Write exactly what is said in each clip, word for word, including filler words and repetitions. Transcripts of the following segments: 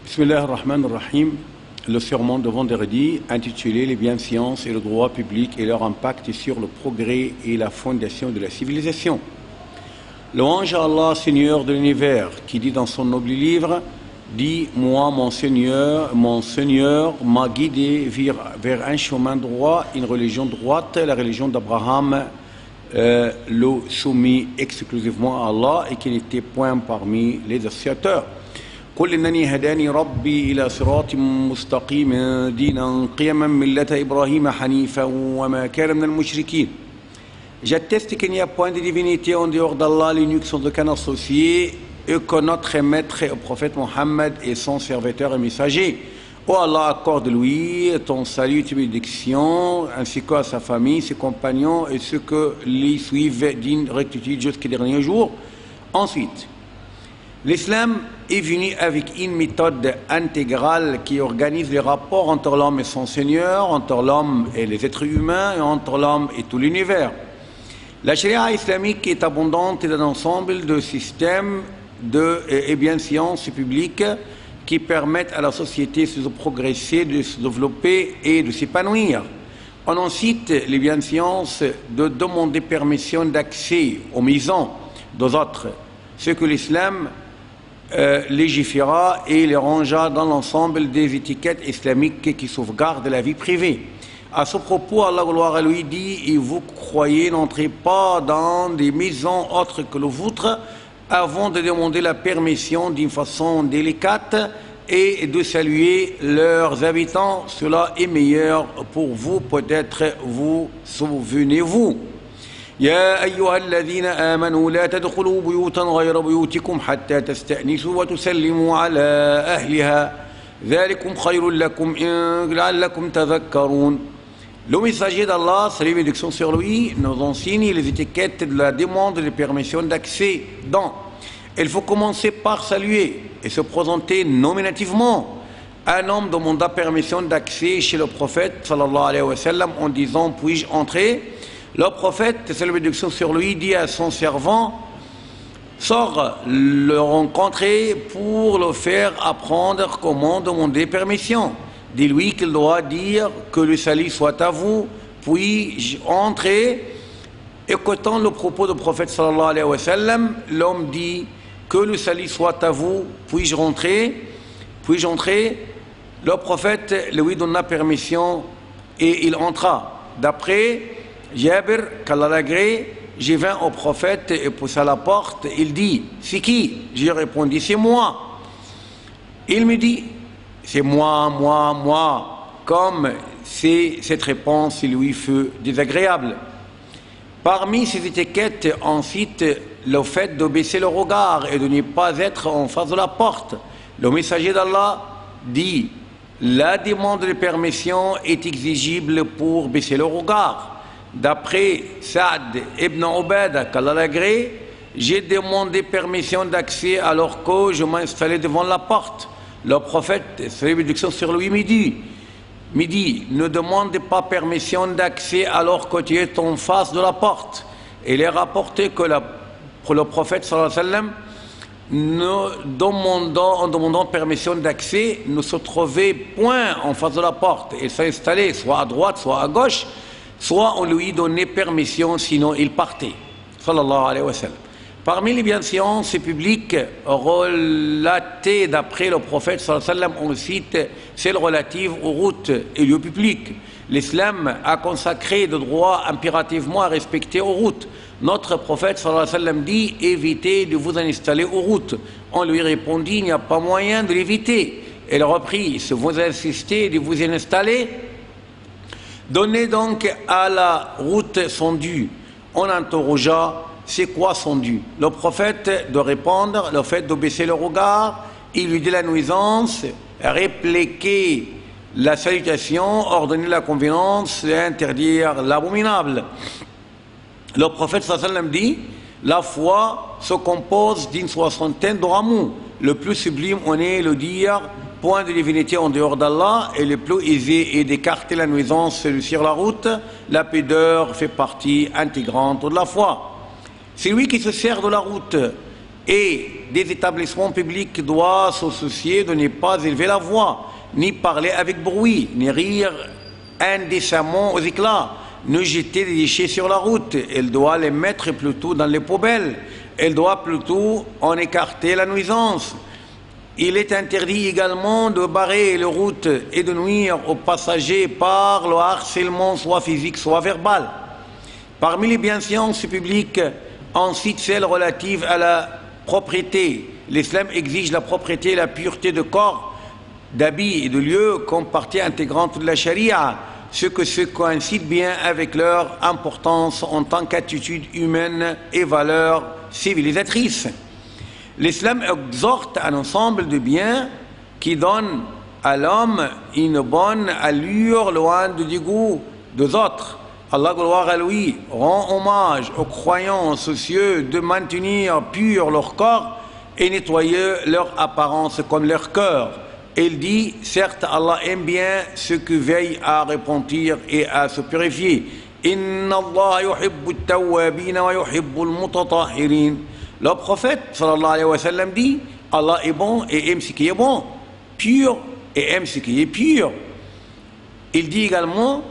Bismillah ar-Rahman ar-Rahim, le sermon de vendredi intitulé Les bienséances et le droit public et leur impact sur le progrès et la fondation de la civilisation. Louange à Allah, Seigneur de l'univers, qui dit dans son noble livre, dit « Moi, mon Seigneur, mon Seigneur m'a guidé vers, vers un chemin droit, une religion droite, la religion d'Abraham, euh, le soumis exclusivement à Allah et qui n'était point parmi les associateurs. » قل إنني هداني ربي إلى صراط مستقيم دينا قيما ملة إبراهيم حنيفا وما كان من المشركين. J'atteste qu'il n'y a point de divinité en dehors d'Allah, l'unique sans aucun associé, et que notre maître, le prophète Mohammed, est son serviteur et messager. Oh Allah, accorde-lui ton salut, tes bénédictions, ainsi qu'à sa famille, ses compagnons et ceux que les suivent d'une rectitude jusqu'au dernier jour. Ensuite, l'islam est venu avec une méthode intégrale qui organise les rapports entre l'homme et son Seigneur, entre l'homme et les êtres humains et entre l'homme et tout l'univers. La charia islamique est abondante d'un ensemble de systèmes de, et bienséances publiques qui permettent à la société de se progresser, de se développer et de s'épanouir. On en cite les bienséances de demander permission d'accès aux maisons des autres, ce que l'islam Euh, légiféra et les rangea dans l'ensemble des étiquettes islamiques qui sauvegardent la vie privée. À ce propos, Allah gloire à lui dit « Et vous croyez, n'entrez pas dans des maisons autres que le vôtre avant de demander la permission d'une façon délicate et de saluer leurs habitants. Cela est meilleur pour vous, peut-être vous souvenez-vous. » يا أيها الذين آمنوا لا تدخلوا بيوتا غير بيوتكم حتى تستأنسوا وتسلموا على أهلها ذلكم خير لكم إن لعلكم تذكرون. Le messager d'Allah, salut et bénédiction sur lui, nous enseigne les étiquettes de la demande de permission d'accès dans. Il faut commencer par saluer et se présenter nominativement. Un homme demanda permission d'accès chez le prophète sallallahu alayhi wa sallam en disant « Puis-je entrer ?» Le prophète, c'est la bénédiction sur lui, dit à son servant, sors le rencontrer pour le faire apprendre comment demander permission. Dis-lui qu'il doit dire que le salut soit à vous, puis entrer. Écoutant le propos du prophète sallallahu alayhi wa sallam, l'homme dit que le salut soit à vous, puis-je rentrer, puis-je entrer. Le prophète lui donna permission et il entra. D'après Jabir, qu'Allah l'agrée, je vins au prophète et poussa la porte. Il dit, c'est qui? J'ai répondu, c'est moi. Il me dit, c'est moi, moi, moi. Comme si cette réponse lui fut désagréable. Parmi ces étiquettes, on cite le fait de baisser le regard et de ne pas être en face de la porte. Le messager d'Allah dit, la demande de permission est exigible pour baisser le regard. D'après Saad ibn Ubada, qu'Allah l'agrée, j'ai demandé permission d'accès alors que je m'installais devant la porte. Le prophète, c'est la bénédiction sur lui, me dit, me dit, ne demande pas permission d'accès alors que tu es en face de la porte. Il est rapporté que la, pour le prophète sallallahu alayhi wa sallam, ne demandant, en demandant permission d'accès, ne se trouvait point en face de la porte. Il s'installait soit à droite, soit à gauche, soit on lui donnait permission, sinon il partait. Sallallahu alayhi wa sallam. Parmi les bienséances publiques relatées d'après le prophète sallallahu alayhi wa sallam, on cite celles relatives aux routes et lieux publics. L'islam a consacré le droit impérativement à respecter aux routes. Notre prophète sallallahu alayhi wa sallam dit « Évitez de vous installer aux routes ». On lui répondit « Il n'y a pas moyen de l'éviter ». Elle reprit « Si vous insistez de vous y installer, donnez donc à la route son dû. » On interrogea, c'est quoi son dû? Le prophète de répondre, le fait de baisser le regard, il lui dit la nuisance, répliquer la salutation, ordonner la convenance et interdire l'abominable. Le prophète sallallahu alayhi wa sallam dit, la foi se compose d'une soixantaine de rameaux. Le plus sublime en est le dire, point de divinité en dehors d'Allah, et le plus aisé est d'écarter la nuisance sur la route. La pudeur fait partie intégrante de la foi. C'est lui qui se sert de la route Et des établissements publics doivent se soucier de ne pas élever la voix, ni parler avec bruit, ni rire indécemment aux éclats, ne jeter des déchets sur la route. Elle doit les mettre plutôt dans les poubelles. Elle doit plutôt en écarter la nuisance. Il est interdit également de barrer les routes et de nuire aux passagers par le harcèlement, soit physique, soit verbal. Parmi les bienséances publiques, on cite celles relatives à la propriété. L'islam exige la propriété et la pureté de corps, d'habits et de lieux comme partie intégrante de la charia, ce que se coïncide bien avec leur importance en tant qu'attitude humaine et valeur civilisatrice. L'islam exhorte un ensemble de biens qui donnent à l'homme une bonne allure loin du dégoût des autres. Allah, gloire à lui, rend hommage aux croyants soucieux de maintenir pur leur corps et nettoyer leur apparence comme leur cœur. Il dit, certes, Allah aime bien ceux qui veillent à repentir et à se purifier. Inna Allah yuhibbu at-tawwabin wa yuhibbu al-mutatahhirin. Le prophète sallallahu alayhi wa sallam dit, Allah est bon et aime ce qui est bon, pur et aime ce qui est pur. Il dit également,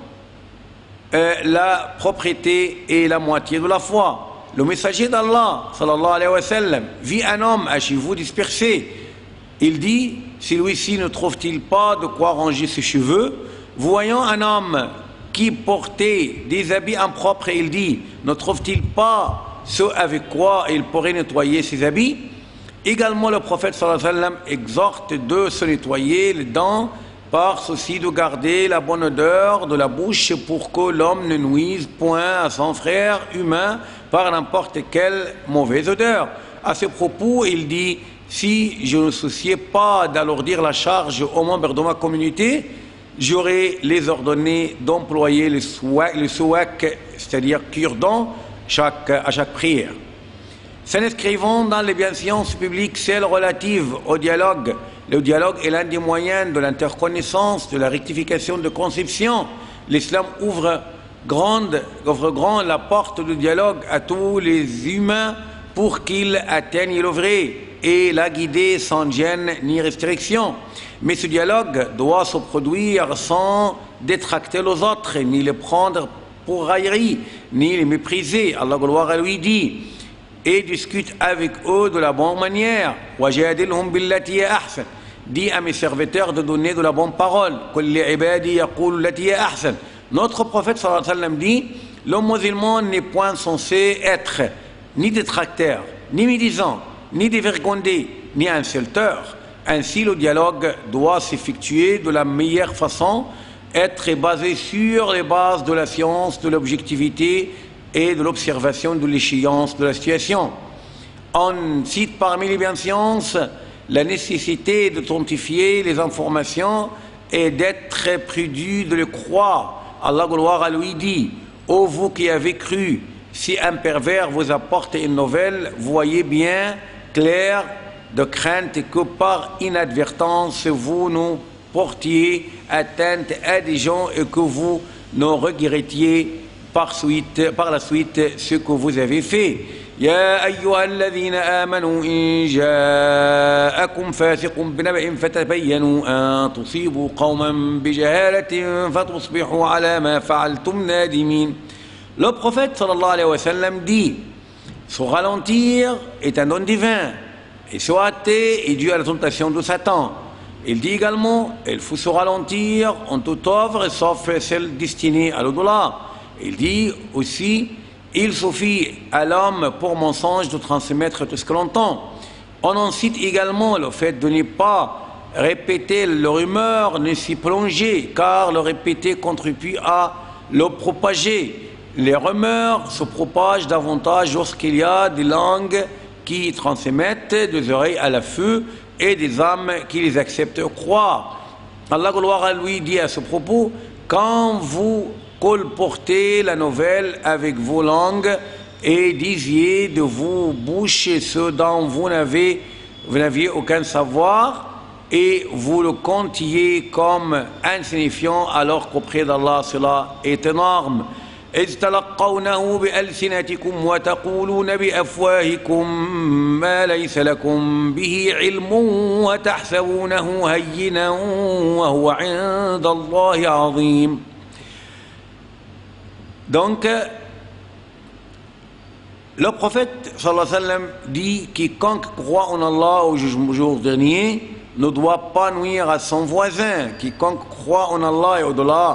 euh, la propriété est la moitié de la foi. Le messager d'Allah sallallahu alayhi wa sallam vit un homme à cheveux dispersés. Il dit, celui-ci ne trouve-t-il pas de quoi ranger ses cheveux? Voyant un homme qui portait des habits impropres, il dit, ne trouve-t-il pas ce avec quoi il pourrait nettoyer ses habits? Également, le prophète sallallahu alayhi wa sallam exhorte de se nettoyer les dents par souci de garder la bonne odeur de la bouche pour que l'homme ne nuise point à son frère humain par n'importe quelle mauvaise odeur. À ce propos, il dit, si je ne souciais pas d'alourdir la charge aux membres de ma communauté, j'aurais les ordonné d'employer le souak, le souak, c'est-à-dire cure-dents, chaque, à chaque prière. S'inscrivant dans les bienséances publiques, celles relatives au dialogue. Le dialogue est l'un des moyens de l'interconnaissance, de la rectification de conception. L'islam ouvre grande, ouvre grand la porte du dialogue à tous les humains pour qu'ils atteignent le vrai et la guider sans gêne ni restriction. Mais ce dialogue doit se produire sans détracter les autres, ni les prendre pour raillerie, ni les mépriser. Allah, gloire à lui, dit, et discute avec eux de la bonne manière. وَجَادِلْهُمْ بِالَّتِي هِيَ أَحْسَنُ. Dis à mes serviteurs de donner de la bonne parole. قُلْ لِعِبَادِي يَقُولُ الَّتِي هِيَ أَحْسَنُ. Notre prophète sallallahu alayhi wa sallam dit, le musulman n'est point censé être ni détracteur, ni médisant, ni dévergondé, ni insulteur. Ainsi, le dialogue doit s'effectuer de la meilleure façon, être basé sur les bases de la science, de l'objectivité et de l'observation de l'échéance de la situation. On cite parmi les bienséances la nécessité d'authentifier les informations et d'être prudent de les croire. Allah, gloire à lui, dit, ô vous qui avez cru, si un pervers vous apporte une nouvelle, voyez bien clair de crainte que par inadvertance vous nous portiez atteinte à des gens et que vous ne regrettiez par, suite, par la suite ce que vous avez fait. يا أيها الذين آمنوا إن جاءكم فاسق بنبأ فتبينوا أن تصيبوا قوما بجهالة فتصبحوا على ما فعلتم نادمين. Le prophète sallallahu alayhi wa sallam dit, se ralentir est un don divin et se hâter est dû à la tentation de Satan. Il dit également, il faut se ralentir en toute œuvre sauf celle destinée à l'au-delà. Il dit aussi, il suffit à l'homme pour mensonge de transmettre tout ce que l'on entend. On en cite également le fait de ne pas répéter le rumeur, ne s'y plonger, car le répéter contribue à le propager. Les rumeurs se propagent davantage lorsqu'il y a des langues qui transmettent des oreilles à la feu et des âmes qui les acceptent croire. Allah, gloire à lui, dit à ce propos, quand vous colportez la nouvelle avec vos langues et disiez de vos bouches ce dont vous n'avez vous n'aviez aucun savoir et vous le comptiez comme insignifiant alors qu'auprès d'Allah cela est énorme. إذ تلقونه بألسنتكم وتقولون بأفواهكم ما ليس لكم به علم وتحسبونه هينا وهو عند الله عظيم. Donc, le prophète sallallahu alayhi wa sallam dit: quiconque croit en Allah au jour dernier ne doit pas nuire à son voisin. Quiconque croit en Allah et au-delà,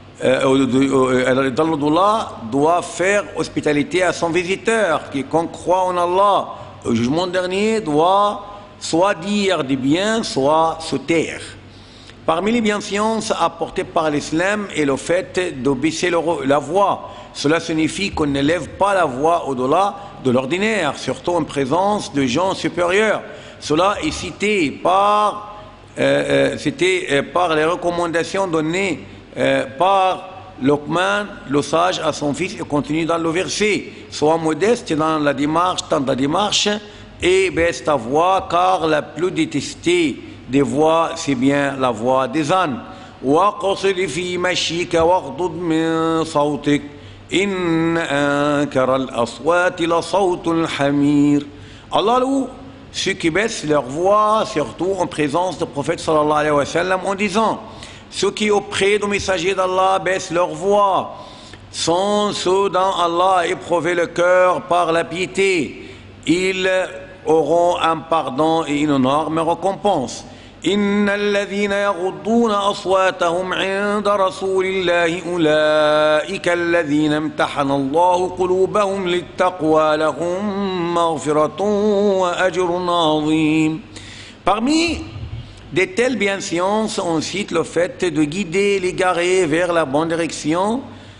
euh, dans l'au-delà, doit faire hospitalité à son visiteur. Quiconque croit en Allah au jugement dernier doit soit dire du bien, soit se taire. Parmi les bienséances apportées par l'islam est le fait de baisser la voix. Cela signifie qu'on n'élève pas la voix au-delà de l'ordinaire, surtout en présence de gens supérieurs. Cela est cité par, euh, euh, cité, euh, par les recommandations données euh, par Luqman, le sage, à son fils, et continue dans le verset: sois modeste dans la démarche, dans ta démarche, et baisse ta voix, car la plus détestée des voix, c'est bien la voix des ânes. وَقَصِدْ فِي مَشِيكَ وَاغْضُضْ مِنْ صَوْتِكَ إِنَّ أَنكَرَ الْأَصْوَاتِ لَصَوْتُ الْحَمِيرِ. Allah loue ceux qui baissent leur voix, surtout en présence du prophète sallallahu alayhi wa sallam, en disant: ceux qui auprès du messager d'Allah baissent leur voix sont ceux dont Allah a éprouvé le cœur par la piété. Ils auront un pardon et une énorme récompense. إن الذين يغضون أصواتهم عند رسول الله أولئك الذين امتحن الله قلوبهم للتقوى لهم مغفرة وأجر عظيم. Parmi de telles bienséances, on cite le fait de guider l'égaré vers la bonne direction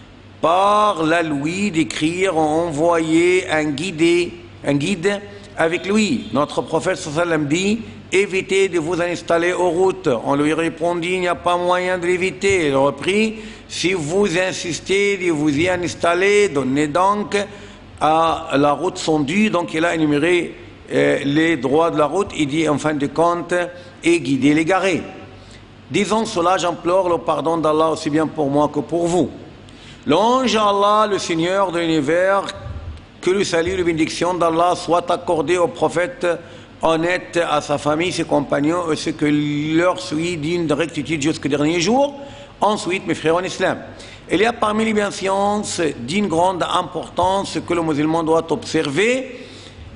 par la lui d'écrire, envoyer un guide, un guide avec lui. Notre prophète sallallahu alayhi wa sallam dit: évitez de vous installer aux routes. On lui répondit: il n'y a pas moyen de l'éviter. Il reprit: si vous insistez de vous y installer, donnez donc à la route son dû. Donc il a énuméré euh, les droits de la route. Il dit en fin de compte: et guidez l'égaré. Disons cela, j'implore le pardon d'Allah aussi bien pour moi que pour vous. Louange à Allah, le Seigneur de l'univers, que le salut et la bénédiction d'Allah soient accordés au prophète honnête, à sa famille, ses compagnons et ce que leur suit digne de rectitude jusqu'au dernier jour. Ensuite, mes frères en islam, il y a parmi les bienséances d'une grande importance que le musulman doit observer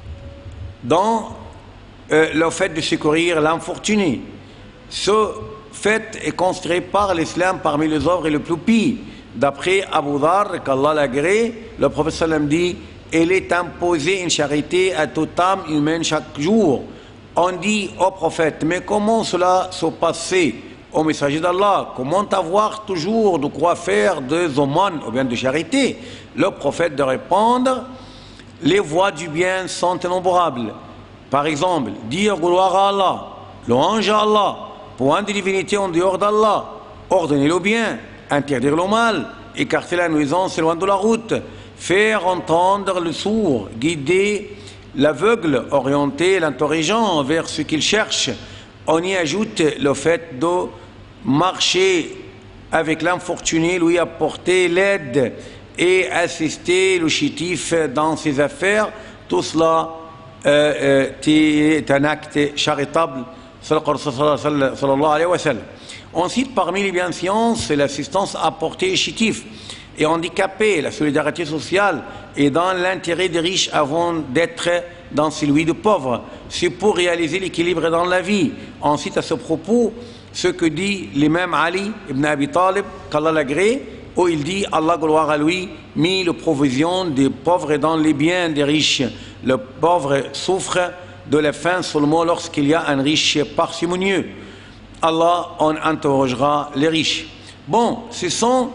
dans euh, le fait de secourir l'infortuné. Ce fait est considéré par l'islam parmi les œuvres les plus pires. D'après Abu Dhar, qu'Allah l'agrée, le prophète sallam dit: il est imposé une charité à toute âme humaine chaque jour. On dit au prophète: mais comment cela se passait au messager d'Allah? Comment avoir toujours de quoi faire des aumônes ou bien de charité? Le prophète de répondre: les voies du bien sont innombrables. Par exemple, dire gloire à Allah, louange à Allah, point de divinité en dehors d'Allah, ordonner le bien, interdire le mal, écarter la nuisance loin de la route, faire entendre le sourd, guider l'aveugle, orienter l'intelligent vers ce qu'il cherche. On y ajoute le fait de marcher avec l'infortuné, lui apporter l'aide et assister le chétif dans ses affaires. Tout cela euh, euh, est un acte charitable. Sallallahu alayhi wa sallam. On cite parmi les bienséances l'assistance apportée aux chétifs et handicapés, la solidarité sociale et dans l'intérêt des riches avant d'être dans celui des pauvres. C'est pour réaliser l'équilibre dans la vie. On cite à ce propos ce que dit l'imam Ali ibn Abi Talib, qu'Allah l'agrée, où il dit: Allah, gloire à lui, mit la provision des pauvres dans les biens des riches. Le pauvre souffre de la faim seulement lorsqu'il y a un riche parcimonieux. Allah en interrogera les riches. Bon, ce sont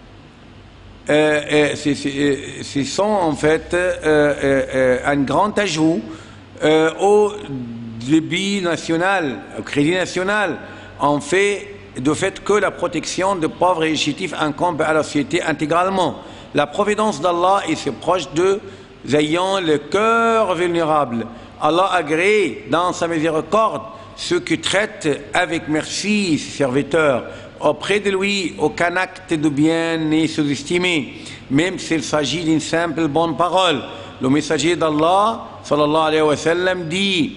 Euh, euh, ce sont en fait euh, euh, un grand ajout euh, au débit national, au crédit national, en fait, du fait que la protection des pauvres et chétifs incombe à la société intégralement. La providence d'Allah et ses proches d'eux ayant le cœur vulnérable. Allah agrée dans sa miséricorde ceux qui traitent avec merci ses serviteurs. Auprès de lui, aucun acte de bien n'est sous-estimé, même s'il s'agit d'une simple bonne parole. Le messager d'Allah, sallallahu alayhi wa sallam, dit: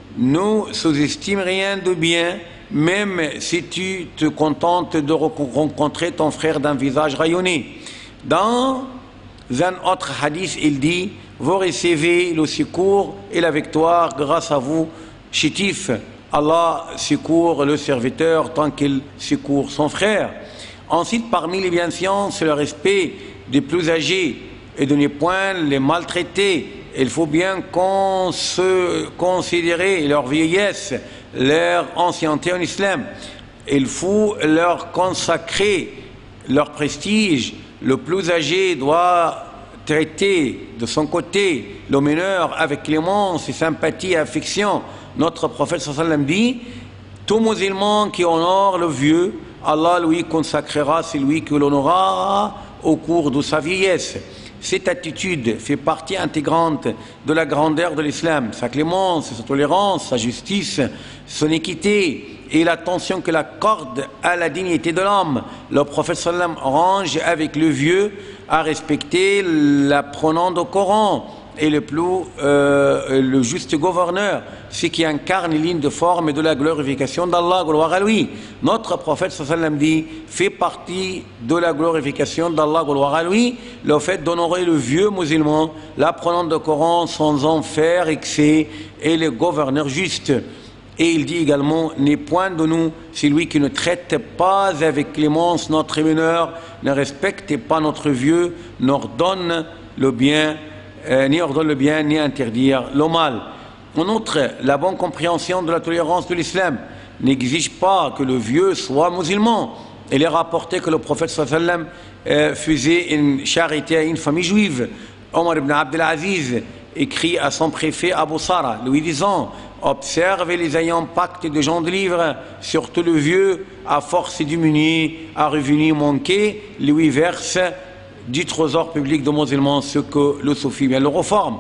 ne sous-estime rien de bien, même si tu te contentes de rencontrer ton frère d'un visage rayonné. Dans un autre hadith, il dit: vous recevez le secours et la victoire grâce à vous, chétifs. Allah secourt le serviteur tant qu'il secourt son frère. Ensuite, parmi les bienséances, c'est le respect des plus âgés et de ne point les maltraiter. Il faut bien qu'on se considérer leur vieillesse, leur ancienneté en islam. Il faut leur consacrer leur prestige. Le plus âgé doit traiter de son côté le mineur avec clémence et sympathie et affection. Notre prophète sallallahu alayhi wa sallam dit: tout musulman qui honore le vieux, Allah lui consacrera celui qui l'honorera au cours de sa vieillesse. Cette attitude fait partie intégrante de la grandeur de l'islam, sa clémence, sa tolérance, sa justice, son équité et l'attention qu'elle accorde à la dignité de l'homme. Le prophète sallallahu alayhi wa sallam range avec le vieux à respecter l'apprenant du Coran et le plus euh, le juste gouverneur, ce qui incarne les lignes de forme et de la glorification d'Allah, gloire à lui. Notre prophète sallallahu alayhi wa sallam dit: fait partie de la glorification d'Allah, gloire à lui, le fait d'honorer le vieux musulman, l'apprenant du Coran sans en faire excès et le gouverneur juste. Et il dit également: n'est point de nous celui qui ne traite pas avec clémence notre mineur, ne respecte pas notre vieux, n'ordonne le bien, euh, ni ordonne le bien, ni interdire le mal. En outre, la bonne compréhension de la tolérance de l'islam n'exige pas que le vieux soit musulman. Il est rapporté que le prophète sallallahu alayhi wa sallam euh, faisait une charité à une famille juive. Omar ibn Abdel Aziz écrit à son préfet Abu Sara, lui disant: observez les ayants pacte de gens de livre, surtout le vieux, à force diminuée, à revenu manqué, lui verse du trésor public de musulmans ce que le soufis bien le reforme.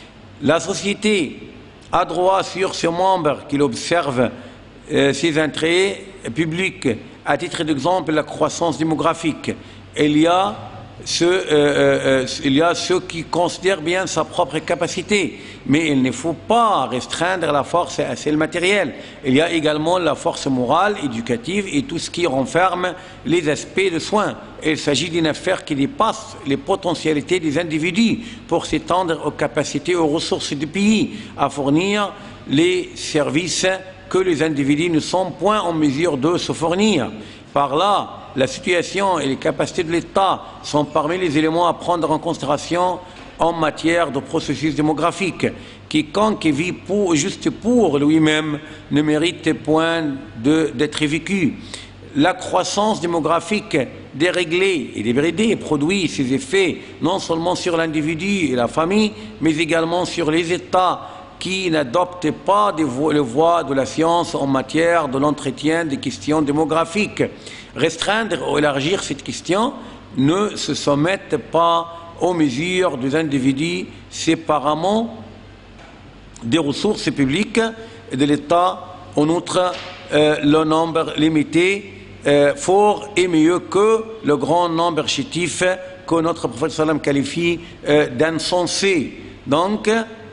La société a droit sur ses membres qu'il observe euh, ses intérêts publics. À titre d'exemple, la croissance démographique. Il y a Ceux, euh, euh, il y a ceux qui considèrent bien sa propre capacité, mais il ne faut pas restreindre la force à celle matérielle. Il y a également la force morale, éducative et tout ce qui renferme les aspects de soins. Il s'agit d'une affaire qui dépasse les potentialités des individus pour s'étendre aux capacités, aux ressources du pays, à fournir les services que les individus ne sont point en mesure de se fournir. Par là, la situation et les capacités de l'État sont parmi les éléments à prendre en considération en matière de processus démographique. Quiconque vit pour, juste pour lui-même ne mérite point d'être vécu. La croissance démographique déréglée et débridée produit ses effets non seulement sur l'individu et la famille, mais également sur les États qui n'adoptent pas les voies de la science en matière de l'entretien des questions démographiques. Restreindre ou élargir cette question ne se soumettent pas aux mesures des individus séparément des ressources publiques et de l'État. En outre, euh, le nombre limité, euh, fort et mieux que le grand nombre chétif que notre prophète sallam qualifie euh, d'insensé. Donc,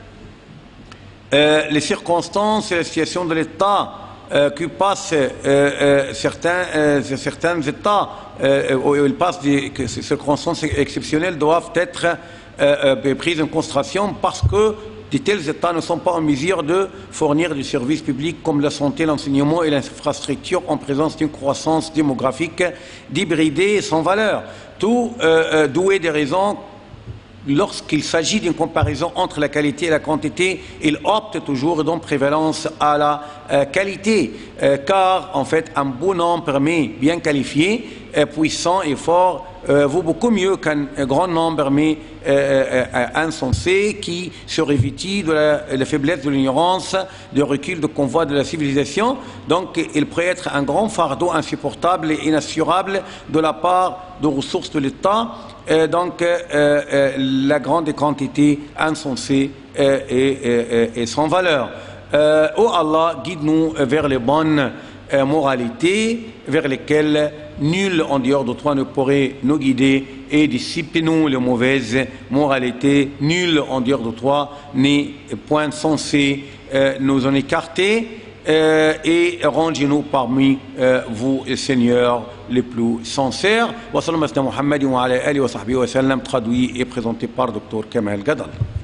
euh, les circonstances et la situation de l'État Euh, qui passent euh, euh, certains, euh, certains États, euh, où ils passent des, que ces circonstances exceptionnelles doivent être euh, euh, prises en considération parce que de tels États ne sont pas en mesure de fournir des services publics comme la santé, l'enseignement et l'infrastructure en présence d'une croissance démographique débridée et sans valeur. Tout euh, euh, doué des raisons. Lorsqu'il s'agit d'une comparaison entre la qualité et la quantité, il opte toujours donc prévalence à la euh, qualité, euh, car en fait un bon nombre mais bien qualifié, euh, puissant et fort euh, vaut beaucoup mieux qu'un grand nombre mais euh, euh, insensé qui se revêtit de la, la faiblesse de l'ignorance, du recul de convoi de la civilisation. Donc il pourrait être un grand fardeau insupportable et inassurable de la part de ressources de l'État. Euh, donc euh, euh, la grande quantité insensée euh, et, et, et sans valeur. Euh, oh Allah, guide-nous vers les bonnes euh, moralités vers lesquelles nul en dehors de toi ne pourrait nous guider, et dissipe-nous les mauvaises moralités. Nul en dehors de toi n'est point censé euh, nous en écarter. Euh, et rangez-nous parmi euh, vous, Seigneur, les plus sincères. Wa sallallahu alayhi wa sallam, traduit et présenté par Docteur Kamel Gadal.